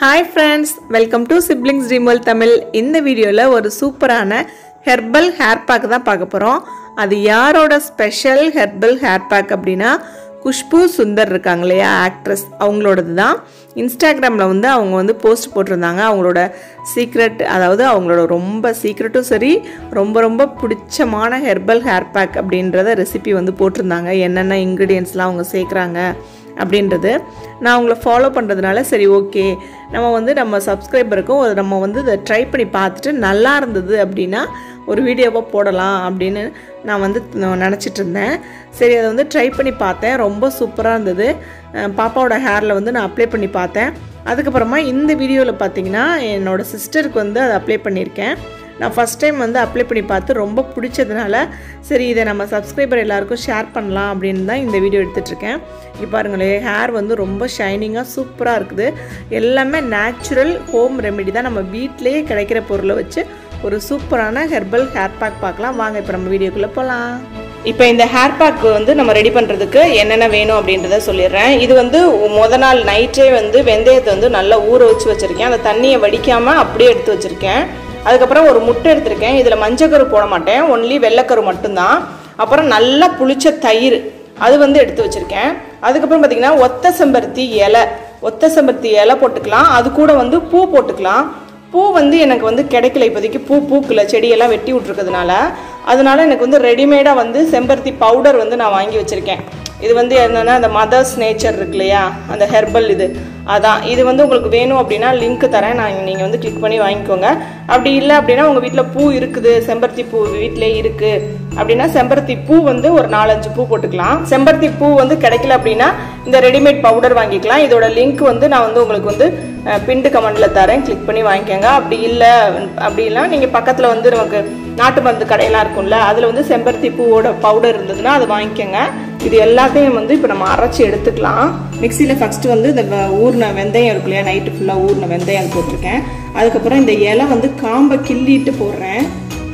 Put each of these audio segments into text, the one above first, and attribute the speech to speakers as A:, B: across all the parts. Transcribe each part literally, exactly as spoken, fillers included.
A: Hi friends, welcome to Siblings Dream World Tamil. இந்த வீடியோல ஒரு சூப்பரான herbal hair pack தான் பார்க்க போறோம். அது யாரோட ஸ்பெஷல் herbal hair pack அப்படினா குஷ்பூ சுந்தர் இருக்காங்க இல்லையா ஆக்ட்ரஸ் அவங்களோடது தான். இன்ஸ்டாகிராமில் வந்து அவங்க வந்து போஸ்ட் போட்டிருந்தாங்க அவங்களோட சீக்ரெட், அதாவது அவங்களோட ரொம்ப சீக்ரெட்டும் சரி ரொம்ப ரொம்ப பிடிச்சமான ஹெர்பல் ஹேர் பேக் அப்படின்றத ரெசிபி வந்து போட்டிருந்தாங்க. என்னென்ன இன்க்ரீடியன்ட்ஸ்லாம் அவங்க சேர்க்குறாங்க அப்படின்றது நான் அவங்கள ஃபாலோ பண்ணுறதுனால சரி ஓகே நம்ம வந்து நம்ம சப்ஸ்கிரைபருக்கும் நம்ம வந்து இதை ட்ரை பண்ணி பார்த்துட்டு நல்லா இருந்தது அப்படின்னா ஒரு வீடியோவாக போடலாம் அப்படின்னு நான் வந்து நினச்சிட்டு இருந்தேன். சரி அதை வந்து ட்ரை பண்ணி பார்த்தேன், ரொம்ப சூப்பராக இருந்தது. பாப்பாவோட ஹேரில் வந்து நான் அப்ளை பண்ணி பார்த்தேன். அதுக்கப்புறமா இந்த வீடியோவில் பார்த்தீங்கன்னா என்னோடய சிஸ்டருக்கு வந்து அதை அப்ளை பண்ணியிருக்கேன். நான் ஃபஸ்ட் டைம் வந்து அப்ளை பண்ணி பார்த்து ரொம்ப பிடிச்சதுனால சரி இதை நம்ம சப்ஸ்கிரைபர் எல்லாருக்கும் ஷேர் பண்ணலாம் அப்படின்னு தான் இந்த வீடியோ எடுத்துகிட்ருக்கேன். இப்போ பாருங்களேன், ஹேர் வந்து ரொம்ப ஷைனிங்காக சூப்பராக இருக்குது. எல்லாமே நேச்சுரல் ஹோம் ரெமெடி தான், நம்ம வீட்டிலேயே கிடைக்கிற பொருளை வச்சு ஒரு சூப்பரான ஹெர்பல் ஹேர் பேக் பார்க்கலாம். வாங்க இப்போ நம்ம வீடியோக்குள்ளே போகலாம். இப்போ இந்த ஹேர் பேக் வந்து நம்ம ரெடி பண்ணுறதுக்கு என்னென்ன வேணும் அப்படின்றத சொல்லிடுறேன். இது வந்து முத நாள் நைட்டே வந்து வெந்தயத்தை வந்து நல்லா ஊற வச்சு வச்சுருக்கேன். அந்த தண்ணியை வடிக்காமல் அப்படியே எடுத்து வச்சுருக்கேன். அதுக்கப்புறம் ஒரு முட்டை எடுத்திருக்கேன். இதில் மஞ்சக்கரு போட மாட்டேன், ஒன்லி வெள்ளைக்கரு மட்டும்தான். அப்புறம் நல்லா புளிச்ச தயிர் அது வந்து எடுத்து வச்சுருக்கேன். அதுக்கப்புறம் பார்த்திங்கன்னா ஒத்த செம்பருத்தி இலை, ஒத்த செம்பருத்தி இலை போட்டுக்கலாம். அது கூட வந்து பூ போட்டுக்கலாம். பூ வந்து எனக்கு வந்து கிடைக்கல இப்போதைக்கு, பூ பூக்கல, செடியெல்லாம் வெட்டி விட்ருக்கிறதுனால. அதனால எனக்கு வந்து ரெடிமேடாக வந்து செம்பருத்தி பவுடர் வந்து நான் வாங்கி வச்சுருக்கேன். இது வந்து என்னென்னா அந்த மதர்ஸ் நேச்சர் இருக்கு இல்லையா, அந்த ஹெர்பல் இது அதான். இது வந்து உங்களுக்கு வேணும் அப்படின்னா லிங்க் தரேன், நான் நீங்கள் வந்து கிளிக் பண்ணி வாங்கிக்கோங்க. அப்படி இல்லை அப்படின்னா உங்கள் வீட்டில் பூ இருக்குது, செம்பருத்தி பூ வீட்டிலே இருக்குது அப்படின்னா செம்பருத்தி பூ வந்து ஒரு நாலஞ்சு பூ போட்டுக்கலாம். செம்பருத்தி பூ வந்து கிடைக்கல அப்படின்னா இந்த ரெடிமேட் பவுடர் வாங்கிக்கலாம். இதோட லிங்க் வந்து நான் வந்து உங்களுக்கு வந்து பின்டு கமெண்டில் தரேன், கிளிக் பண்ணி வாங்கிக்கோங்க. அப்படி இல்லை அப்படின்னா நீங்கள் பக்கத்தில் வந்து நமக்கு நாட்டு மருந்து கடையெல்லாம் இருக்கும்ல, அதில் வந்து செம்பருத்தி பூவோட பவுடர் இருந்ததுன்னா அது வாங்கிக்கோங்க. இது எல்லாத்தையும் வந்து இப்போ நம்ம அரைச்சி எடுத்துக்கலாம். மிக்சியில் ஃபஸ்ட்டு வந்து இந்த ஊர்ன வெந்தயம் இருக்கு இல்லையா, நைட்டு ஃபுல்லாக ஊர்ன வெந்தயம் போட்டிருக்கேன். அதுக்கப்புறம் இந்த இலை வந்து காம்பை கிள்ளிட்டு போடுறேன்.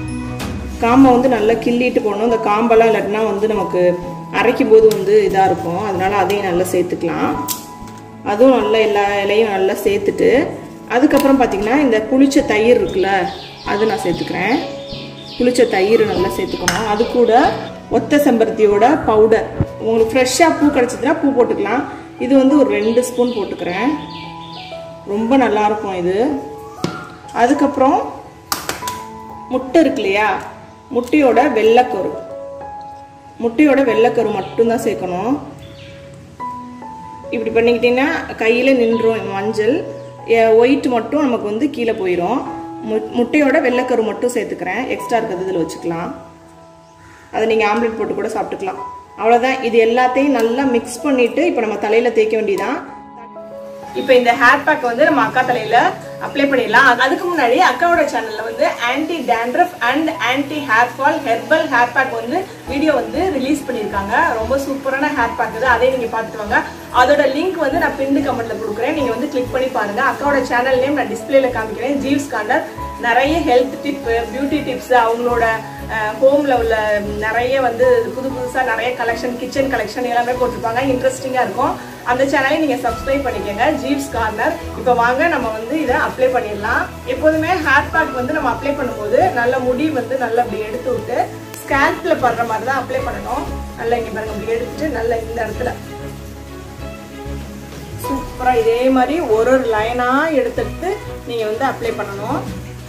A: காம்பை வந்து நல்லா கிள்ளிட்டு போடணும். இந்த காம்பெல்லாம் இல்லாட்டினா வந்து நமக்கு அரைக்கும் போது வந்து இதாக இருக்கும், அதனால அதையும் நல்லா சேர்த்துக்கலாம். அதுவும் நல்லா எல்லா இலையும் நல்லா சேர்த்துட்டு அதுக்கப்புறம் பார்த்திங்கன்னா இந்த புளிச்ச தயிர் இருக்குல்ல அது நான் சேர்த்துக்கிறேன். புளிச்ச தயிர் நல்லா சேர்த்துக்கணும். அது கூட ஒத்த செம்பருத்தியோட பவுடர், உங்களுக்கு ஃப்ரெஷ்ஷாக பூ கிடச்சிதுன்னா பூ போட்டுக்கலாம். இது வந்து ஒரு ரெண்டு ஸ்பூன் போட்டுக்கிறேன், ரொம்ப நல்லாயிருக்கும் இது. அதுக்கப்புறம் முட்டை இருக்கு இல்லையா, முட்டையோட வெள்ளைக்கரு, முட்டையோட வெள்ளைக்கரு மட்டும்தான் சேர்க்கணும். இப்படி பண்ணிக்கிட்டிங்கன்னா கையில் நின்றும் மஞ்சள், ஒயிட் மட்டும் நமக்கு வந்து கீழே போயிடும். முட்டையோட வெள்ளைக்கரு மட்டும் சேர்த்துக்கிறேன், எக்ஸ்ட்ரா இருக்கிறது இதில் வச்சுக்கலாம். அதை நீங்கள் ஆம்லெட் போட்டு கூட சாப்பிட்டுக்கலாம். அவ்வளோதான். இது எல்லாத்தையும் நல்லா மிக்ஸ் பண்ணிவிட்டு இப்போ நம்ம தலையில் தேய்க்க வேண்டியதான். இப்போ இந்த ஹேர் பேக் வந்து நம்ம அக்கா தலையில அப்ளை பண்ணிடலாம். அதுக்கு முன்னாடி அக்காவோட சேனல்ல வந்து anti dandruff and anti hair fall herbal hair pack வந்து வீடியோ வந்து ரிலீஸ் பண்ணியிருக்காங்க. ரொம்ப சூப்பரான ஹேர் பேக் இது, அதை நீங்க பார்த்துட்டு வாங்க. அதோட லிங்க் வந்து நான் பின் கமெண்ட்ல கொடுக்குறேன், நீங்க வந்து கிளிக் பண்ணி பாருங்க. அக்காவோட சேனல் நேம் நான் டிஸ்பிளேல காமிக்கிறேன், ஜீவ்ஸ் கார்னர். நிறைய ஹெல்த் டிப், பியூட்டி டிப்ஸ், அவங்களோட ஹோம்ல உள்ள நிறைய வந்து புது புதுசா நிறைய கலெக்ஷன், கிச்சன் கலெக்ஷன் எல்லாமே போட்டிருப்பாங்க, இன்ட்ரெஸ்டிங்கா இருக்கும். அந்த சேனலை நீங்க சப்ஸ்கிரைப் பண்ணிக்கோங்க, ஜீவ்ஸ் கார்னர். இப்போ வாங்க நம்ம வந்து இதை அப்ளை பண்ணிடலாம். எப்போதுமே ஹேர் பேக் வந்து நம்ம அப்ளை பண்ணும்போது நல்ல முடி வந்து நல்லா அப்படி எடுத்து விட்டு ஸ்கேல்ப்ல படுற மாதிரி தான் அப்ளை பண்ணணும். நல்லா இங்க பாருங்க, அப்படி எடுத்துட்டு நல்லா இந்த இடத்துல சூப்பரா இதே மாதிரி ஒரு ஒரு லைனா எடுத்துட்டு நீங்க வந்து அப்ளை பண்ணணும்.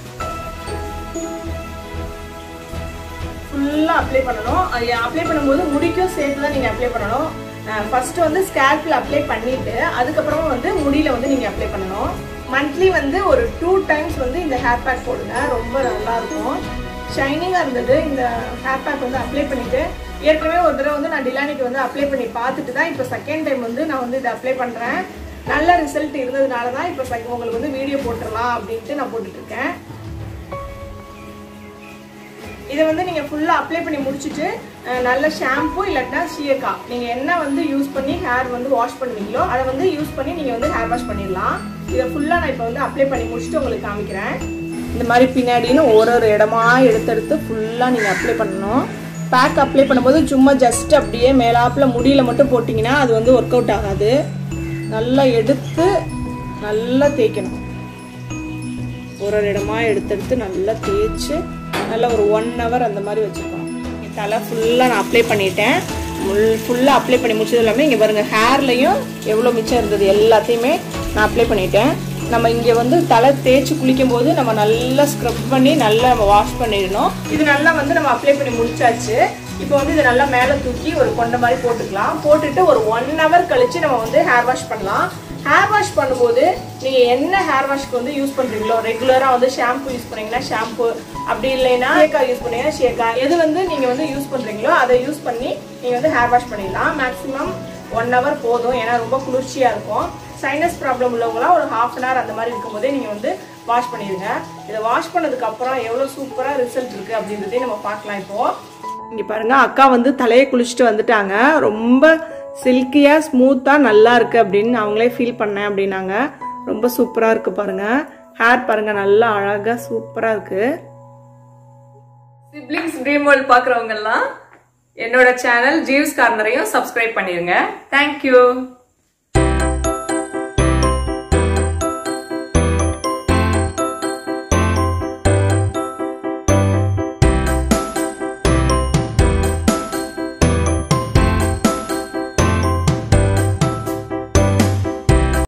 A: ஃபுல்லா அப்ளை பண்ணணும். அப்ளை பண்ணும்போது முடிக்கும் சேர்த்து தான் நீங்க அப்ளை பண்ணணும். ஃபர்ஸ்ட் வந்து ஸ்கேல்ப்ல அப்ளை பண்ணிட்டு அதுக்கப்புறமா வந்து முடியில வந்து நீங்க அப்ளை பண்ணணும். மந்த்லி வந்து ஒரு டூ டைம்ஸ் வந்து இந்த ஹேர் பேக் போடுங்க, ரொம்ப நல்லா இருக்கும். ஷைனிங்கா இருந்தது இந்த ஹேர் பேக் வந்து அப்ளை பண்ணிட்டு. ஏற்கனவே ஒரு தடவை வந்து நான் டிலானிக்கு வந்து அப்ளை பண்ணி பார்த்துட்டு தான் இப்போ செகண்ட் டைம் வந்து நான் வந்து இதை அப்ளை பண்றேன். நல்ல ரிசல்ட் இருந்ததுனால தான் இப்போ உங்களுக்கு வந்து வீடியோ போட்டுடலாம் அப்படின்ட்டு நான் போட்டுட்டு இருக்கேன். இதை வந்து நீங்கள் ஃபுல்லாக அப்ளை பண்ணி முடிச்சுட்டு நல்ல ஷாம்பு இல்லாட்டினா சீயக்கா நீங்கள் என்ன வந்து யூஸ் பண்ணி ஹேர் வந்து வாஷ் பண்ணுவீங்களோ அதை வந்து யூஸ் பண்ணி நீங்கள் வந்து ஹேர் வாஷ் பண்ணிடலாம். இதை ஃபுல்லாக நான் இப்போ வந்து அப்ளை பண்ணி முடிச்சுட்டு உங்களுக்கு காமிக்கிறேன். இந்த மாதிரி பின்னாடின்னு ஒரு ஒரு இடமா எடுத்து எடுத்து ஃபுல்லாக நீங்கள் அப்ளை பண்ணணும். பேக் அப்ளை பண்ணும்போது சும்மா ஜஸ்ட் அப்படியே மேலாப்பில் முடியில் மட்டும் போட்டிங்கன்னா அது வந்து ஒர்க் அவுட் ஆகாது. நல்லா எடுத்து நல்லா தேய்க்கணும். ஒரு ஒரு இடமா எடுத்து எடுத்து நல்லா தேய்ச்சி நல்லா ஒரு ஒன் ஹவர் அந்த மாதிரி வச்சுக்கணும். தலை ஃபுல்லாக நான் அப்ளை பண்ணிட்டேன். முள் ஃபுல்லாக அப்ளை பண்ணி முடிச்சது எல்லாமே இங்கே பாருங்கள், ஹேர்லையும் எவ்வளோ மிச்சம் இருந்தது எல்லாத்தையுமே நான் அப்ளை பண்ணிட்டேன். நம்ம இங்கே வந்து தலை தேய்ச்சி குளிக்கும் போது நம்ம நல்லா ஸ்க்ரப் பண்ணி நல்லா நம்ம வாஷ் பண்ணிடணும். இது நல்லா வந்து நம்ம அப்ளை பண்ணி முடிச்சாச்சு. இப்போ வந்து இதை நல்லா மேலே தூக்கி ஒரு கொண்ட மாதிரி போட்டுக்கலாம். போட்டுட்டு ஒரு ஒன் ஹவர் கழிச்சு நம்ம வந்து ஹேர் வாஷ் பண்ணலாம். ஹேர் வாஷ் பண்ணும்போது நீங்கள் என்ன ஹேர் வாஷ்க்கு வந்து யூஸ் பண்ணுறீங்களோ, ரெகுலராக வந்து ஷாம்பு யூஸ் பண்ணீங்கன்னா ஷாம்பு, அப்படி இல்லைன்னா ஷேக்கா யூஸ் பண்ணீங்கன்னா ஷேக்கா, எது வந்து நீங்கள் வந்து யூஸ் பண்ணுறீங்களோ அதை யூஸ் பண்ணி நீங்கள் வந்து ஹேர் வாஷ் பண்ணிடலாம். மேக்ஸிமம் ஒன் ஹவர் போதும், ஏன்னா ரொம்ப குளிர்ச்சியாக இருக்கும். சைனஸ் ப்ராப்ளம் உள்ளவங்களாம் ஒரு ஹாஃப் அன் ஹவர் அந்த மாதிரி இருக்கும்போதே நீங்கள் வந்து வாஷ் பண்ணிடுங்க. இதை வாஷ் பண்ணதுக்கப்புறம் எவ்வளோ சூப்பராக ரிசல்ட் இருக்குது அப்படின்றதே நம்ம பார்க்கலாம். இப்போது இங்கே பாருங்கள், அக்கா வந்து தலையை குளிச்சுட்டு வந்துட்டாங்க. ரொம்ப சில்கியாக ஸ்மூத்தாக நல்லா இருக்குது அப்படின்னு அவங்களே ஃபீல் பண்ணேன் அப்படின்னாங்க. ரொம்ப சூப்பராக இருக்குது பாருங்கள். ஹேர் பாருங்கள், நல்லா அழகாக சூப்பராக இருக்குது.
B: சிப்ளிங்ஸ் ட்ரீம் வேர்ல்ட் பார்க்குறவங்கெல்லாம் என்னோட சேனல் ஜீவ்ஸ் கார்னரையும் சப்ஸ்கிரைப் பண்ணிடுங்க. தேங்க்யூ.